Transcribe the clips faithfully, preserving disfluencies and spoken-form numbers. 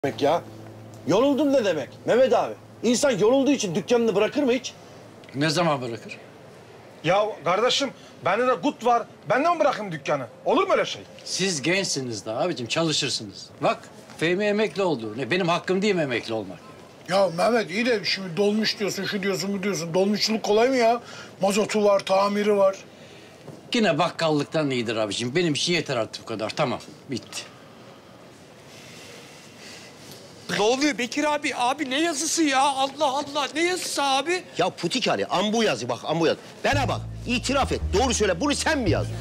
demek ya? Yoruldum ne demek Mehmet abi? İnsan yorulduğu için dükkanını bırakır mı hiç? Ne zaman bırakır? Ya kardeşim bende de gut var. Ben de mi bırakayım dükkanı? Olur mu öyle şey? Siz gençsiniz daha abicim, çalışırsınız. Bak, Fehmi emekli oldu. Ne, benim hakkım değil mi emekli olmak? Ya Mehmet iyi de şimdi dolmuş diyorsun, şu diyorsun, bu diyorsun. Dolmuşçuluk kolay mı ya? Mazotu var, tamiri var. Yine bakkallıktan iyidir abicim. Benim için yeter artık bu kadar. Tamam, bitti. Ne oluyor Bekir abi? Abi ne yazısı ya? Allah Allah, ne yazısı abi? Ya Putik Ali, ambu yazı bak, ambu yaz. Bana bak, itiraf et, doğru söyle. Bunu sen mi yazdın?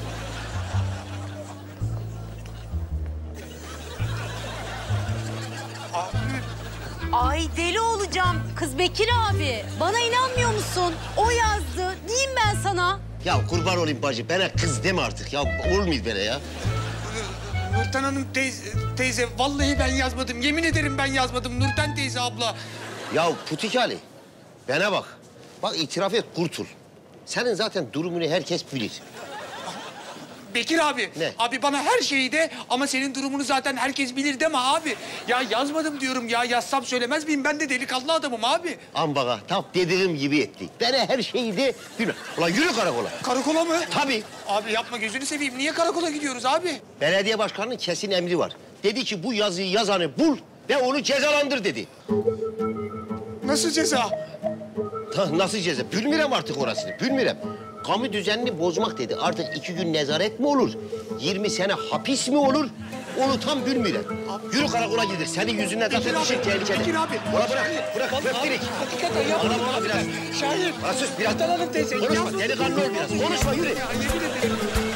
Ay deli olacağım. Kız Bekir abi, bana inanmıyor musun? O yazdı. Diyeyim ben sana. Ya kurban olayım bacı, bana kız deme artık ya. Olmuyor böyle ya. Nurten Hanım teyze, teyze, vallahi ben yazmadım. Yemin ederim ben yazmadım. Nurten teyze abla. Ya Putik Ali, bana bak. Bak itiraf et, kurtul. Senin zaten durumunu herkes bilir. Bekir abi, Ne? abi bana her şeyi de ama senin durumunu zaten herkes bilir deme abi. Ya yazmadım diyorum ya. Yazsam söylemez miyim? Ben de delikanlı adamım abi. Ambaga, tam dediğim gibi etti. Bana her şeyi de bilmem. Ulan yürü karakola. Karakola mı? Tabii. Abi yapma, gözünü seveyim. Niye karakola gidiyoruz abi? Belediye başkanının kesin emri var. Dedi ki bu yazıyı yazanı bul ve onu cezalandır dedi. Nasıl ceza? Ta, nasıl ceza? Bilmirem artık orasını, bilmirem. Kamu düzenini bozmak dedi. Artık iki gün nezaret mi olur? Yirmi sene hapis mi olur? Onu tam bilmirem. Yürü karakola gidir. Senin yüzünden zaten işin tehlikeli. Bekir abi. Ulan bırak, bırak, bırak direkt. Hakikaten yapma. Bana bak biraz. Şahin. Bana sus biraz. Nurten Hanım teyze. Konuşma, yazmadım. delikanlı ol biraz. Konuşma, yürü. Ya yemin ederim.